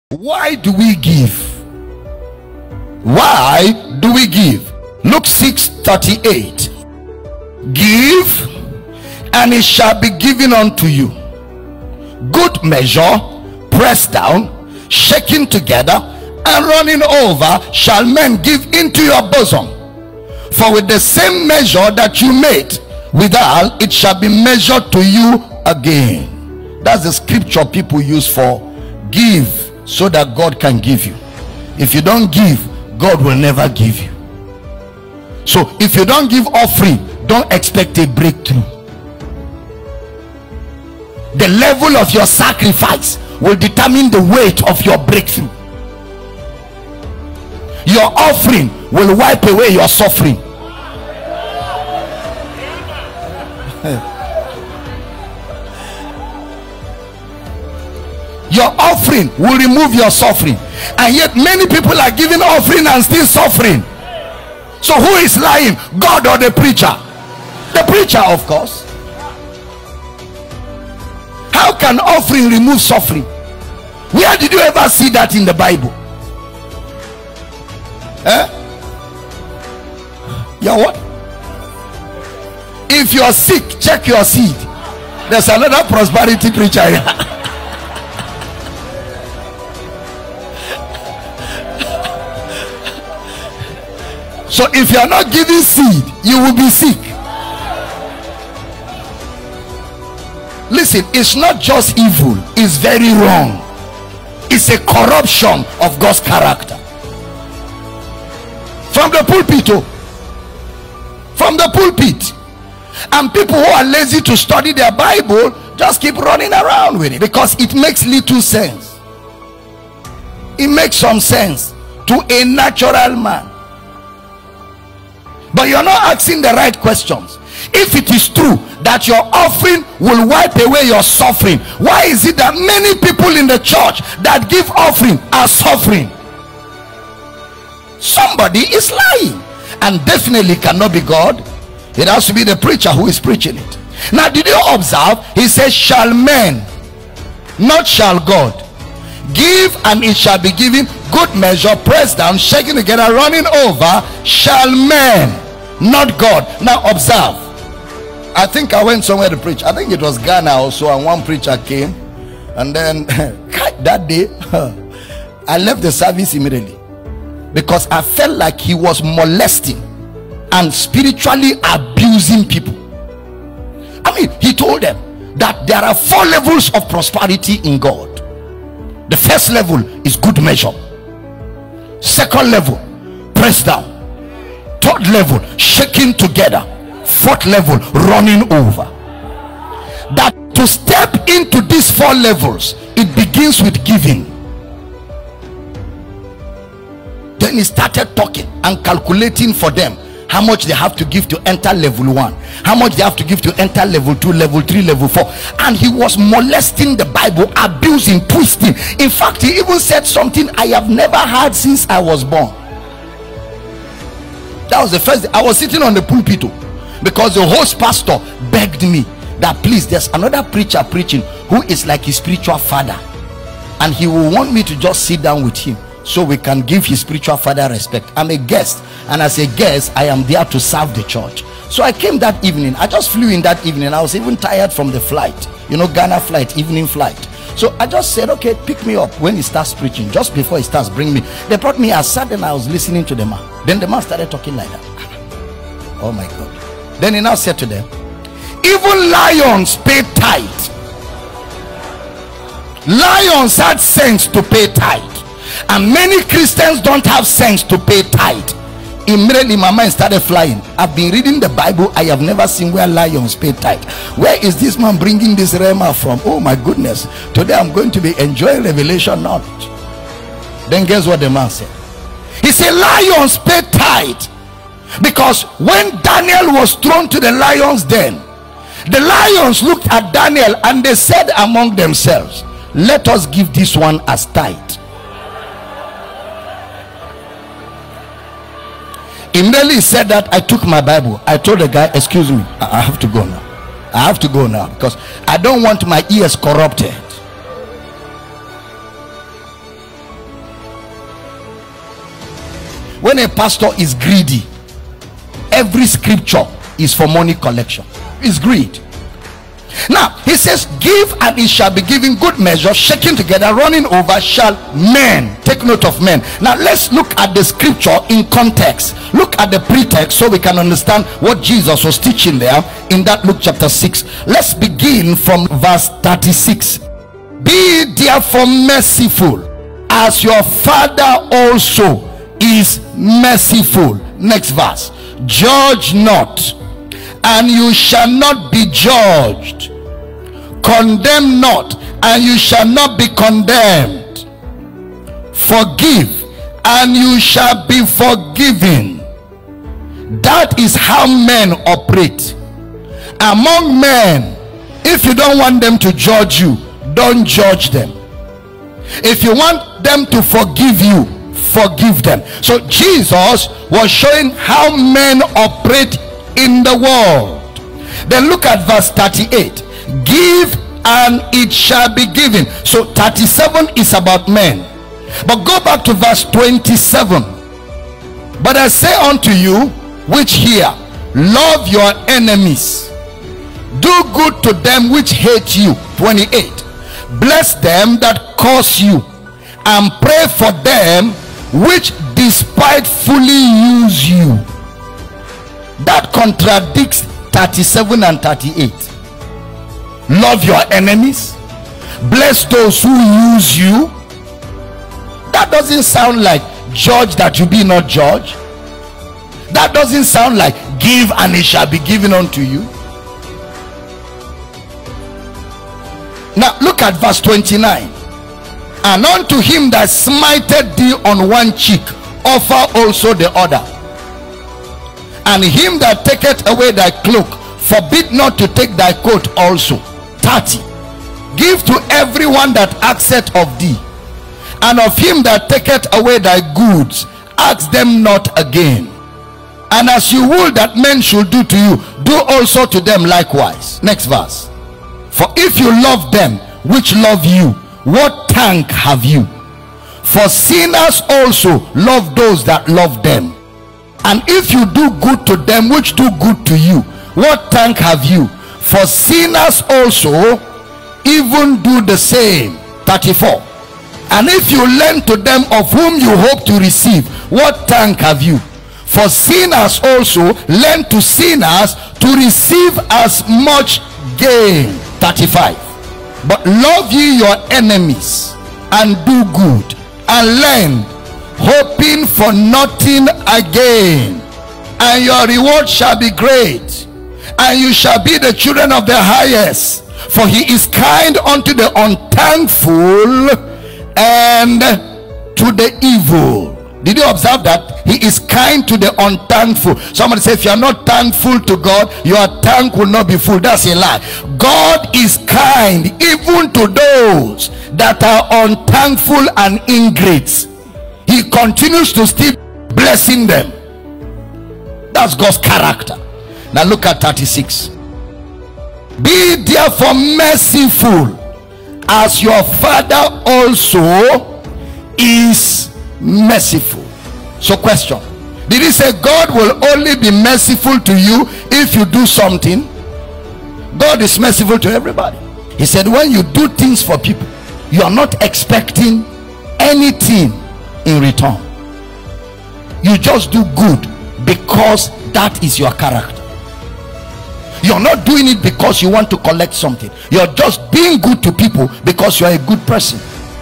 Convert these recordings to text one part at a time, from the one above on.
Why do we give? Why do we give? Luke 6:38. Give, and it shall be given unto you. Good measure, pressed down, shaken together, and running over, shall men give into your bosom. For with the same measure that you made withal, it shall be measured to you again. That's the scripture people use for give, so that God can give you. If you don't give, God will never give you. So if you don't give offering, don't expect a breakthrough. The level of your sacrifice will determine the weight of your breakthrough. Your offering will wipe away your suffering. Your offering will remove your suffering, and yet many people are giving offering and still suffering. So who is lying, God or the preacher? The preacher, of course. How can offering remove suffering? Where did you ever see that in the Bible? Yeah, what? If you are sick, check your seed. There's another prosperity preacher here. So if you are not giving seed, you will be sick. Listen, it's not just evil, it's very wrong. It's a corruption of God's character. From the pulpit, from the pulpit. And people who are lazy to study their Bible just keep running around with it, because it makes little sense. It makes some sense to a natural man, but you're not asking the right questions. If it is true that your offering will wipe away your suffering, why is it that many people in the church that give offering are suffering? Somebody is lying, and definitely cannot be God. It has to be the preacher who is preaching it. Now, did you observe? He says, shall men, not shall God. Give, and it shall be given. Good measure, pressed down, shaken together, running over, shall men, not God. Now observe. I think I went somewhere to preach. I think it was Ghana also, and one preacher came, and then that day I left the service immediately, because I felt like he was molesting and spiritually abusing people. I mean, he told them that there are 4 levels of prosperity in God. The first level is good measure. Second level, pressed down. Third level, shaking together. Fourth level, running over. That to step into these 4 levels, it begins with giving. Then he started talking and calculating for them how much they have to give to enter level 1, how much they have to give to enter level 2, level 3, level 4. And he was molesting the Bible, abusing, twisting. In fact, he even said something I have never heard since I was born. That was the first day. I was sitting on the pulpit, because the host pastor begged me that please, there's another preacher preaching who is like his spiritual father, and he will want me to just sit down with him so we can give his spiritual father respect. I'm a guest, and as a guest I am there to serve the church. So I came that evening. I just flew in that evening. I was even tired from the flight, you know, Ghana flight, evening flight. So I just said, okay, pick me up when he starts preaching. Just before he starts, bring me. They brought me. I sat and I was listening to the man. Then the man started talking like that. Oh my God. Then he now said to them, even lions pay tithe. Lions had sense to pay tithe, and many Christians don't have sense to pay tithe. Immediately my mind started flying. I've been reading the Bible. I have never seen where lions pay tithe. Where is this man bringing this rhema from? Oh my goodness. Today I'm going to be enjoying revelation knowledge. Then guess what the man said? He said lions pay tithe, because when Daniel was thrown to the lions den, the lions looked at Daniel and they said among themselves, let us give this one as tithe. Immediately he said that, I took my Bible. I told the guy, excuse me, I have to go now. I have to go now, because I don't want my ears corrupted. when a pastor is greedy, every scripture is for money collection. It's greed. Now he says, give and it shall be given, good measure, shaking together, running over, shall men. Take note of men. Now let's look at the scripture in context. Look at the pretext so we can understand what Jesus was teaching there in that Luke chapter 6. Let's begin from verse 36. Be therefore merciful, as your Father also is merciful. Next verse. Judge not, and you shall not be judged. Condemn not, and you shall not be condemned. Forgive, and you shall be forgiven. That is how men operate. Among men, if you don't want them to judge you, don't judge them. If you want them to forgive you, forgive them. So Jesus was showing how men operate in the world. Then look at verse 38. Give and it shall be given. So 37 is about men. But go back to verse 27. But I say unto you which hear, love your enemies, do good to them which hate you. 28. Bless them that curse you, and pray for them which despitefully use you. That contradicts 37 and 38. Love your enemies, bless those who use you. That doesn't sound like judge that you be not judged. That doesn't sound like give and it shall be given unto you. Now look at verse 29. And unto him that smiteth thee on one cheek, offer also the other. And him that taketh away thy cloak, forbid not to take thy coat also. 30. Give to everyone that asketh of thee, and of him that taketh away thy goods, ask them not again. And as you would that men should do to you, do also to them likewise. Next verse. For if you love them which love you, what thank have you? For sinners also love those that love them. And if you do good to them which do good to you, what thank have you? For sinners also even do the same. 34. And if you lend to them of whom you hope to receive, what thank have you? For sinners also lend to sinners to receive as much gain. 35. But love ye your enemies, and do good, and lend, hoping for nothing again, and your reward shall be great, and you shall be the children of the highest, for he is kind unto the unthankful and to the evil. Did you observe that? He is kind to the unthankful. Somebody say, if you are not thankful to God, your tank will not be full. That's a lie. God is kind even to those that are unthankful and ingrates. He continues to still blessing them. That's God's character. Now look at 36. Be therefore merciful, as your Father also is merciful. So question, did he say God will only be merciful to you if you do something? God is merciful to everybody. He said when you do things for people, you are not expecting anything in return. You just do good because that is your character. You're not doing it because you want to collect something. You're just being good to people because you're a good person.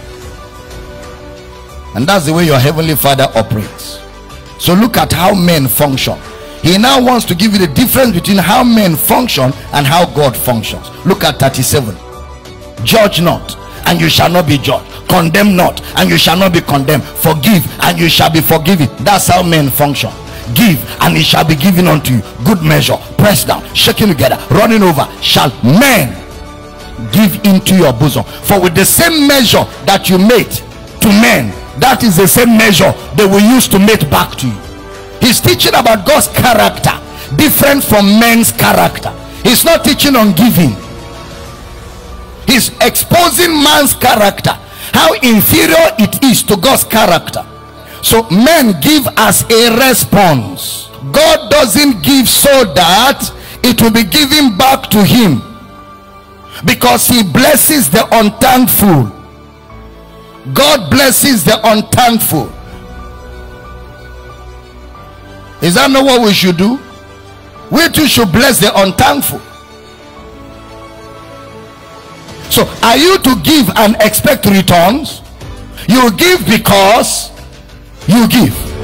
And that's the way your heavenly Father operates. So look at how men function. He now wants to give you the difference between how men function and how God functions. Look at 37. Judge not, and you shall not be judged. Condemn not, and you shall not be condemned. Forgive, and you shall be forgiven. That's how men function. Give, and it shall be given unto you. Good measure, pressed down, shaking together, running over, shall men give into your bosom. For with the same measure that you made to men, that is the same measure they will use to make back to you. He's teaching about God's character, different from men's character. He's not teaching on giving. He's exposing man's character, how inferior it is to God's character. So men give as a response. God doesn't give so that it will be given back to him, because he blesses the unthankful. God blesses the unthankful. Is that not what we should do? We too should bless the unthankful. So are you to give and expect returns? You give because you give.